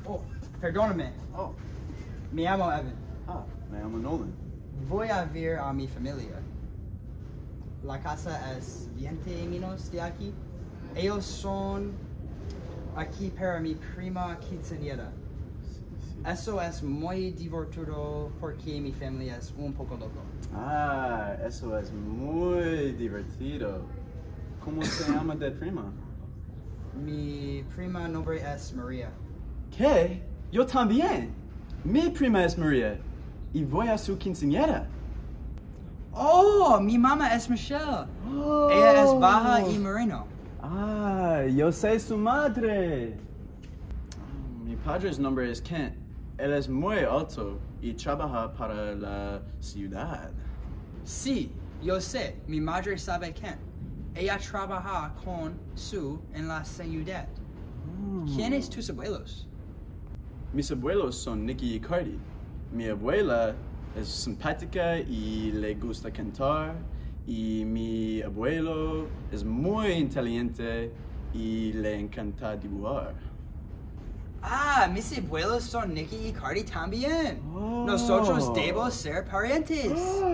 Oh, perdóname. Oh. Me llamo Evan. Ah, me llamo Nolan. Voy a ver a mi familia. La casa es 20 minutos de aquí. Ellos son aquí para mi prima quinceañera. Eso es muy divertido porque mi familia es un poco loco. Ah, eso es muy divertido. ¿Cómo se llama de prima? Mi prima nombre es María. ¿Qué? Yo también. Mi prima es María y voy a su quinceañera. Oh, mi mamá es Michelle. Oh. Ella es baja y moreno. Ah, yo sé su madre. Mi padre's nombre es Kent. Él es muy alto y trabaja para la ciudad. Sí, yo sé. Mi madre sabe quién. Ella trabaja con Sue en la ciudad. ¿Quiénes tus abuelos? Mis abuelos son Nicky y Cardi. Mi abuela es simpática y le gusta cantar. Y mi abuelo es muy inteligente y le encanta dibujar. Ah, mis abuelos son Nicky y Cardi también. Oh. Nosotros debemos ser parientes.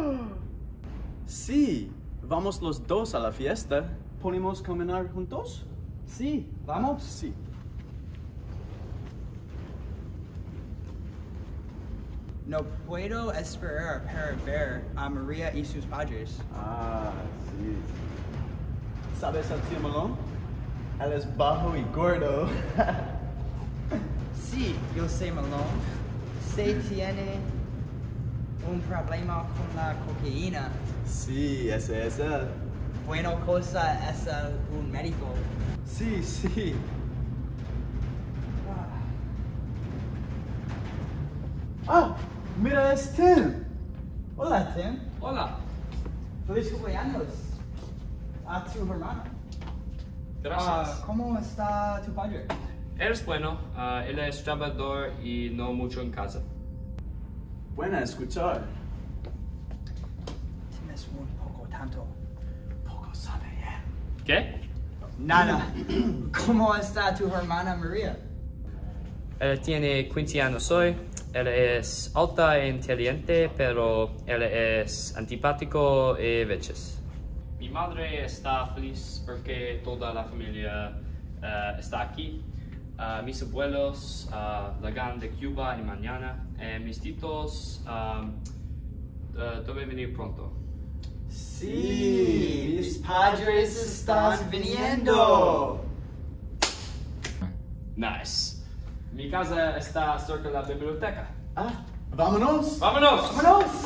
Sí, vamos los dos a la fiesta. ¿Podemos caminar juntos? Sí, vamos. Sí. No puedo esperar para ver a María y sus padres. Ah, sí. ¿Sabes a tío Malone? Él es bajo y gordo. Sí, yo sé Malone. Se tiene un problema con la cocaína. Sí, ese es él. Bueno, cosa es un médico. Sí, sí. Ah, mira, es Tim. Hola, Tim. Hola, Feliz cumpleaños a tu hermana. gracias. ¿Cómo está tu padre? Eres bueno, él es trabajador y no mucho en casa. Buena escuchar. Tim es un poco tanto. Poco sabe él. ¿Qué? Nada. ¿Cómo está tu hermana María? Él tiene 15 años hoy. Él es alta e inteligente, pero él es antipático y veces. Mi madre está feliz porque toda la familia está aquí. Mis abuelos llegan de Cuba y mañana. Mis titos deben venir pronto. Sí, mis padres están viniendo. Nice. Mi casa está cerca de la biblioteca. Ah, vámonos. ¡Vámonos! ¡Vámonos!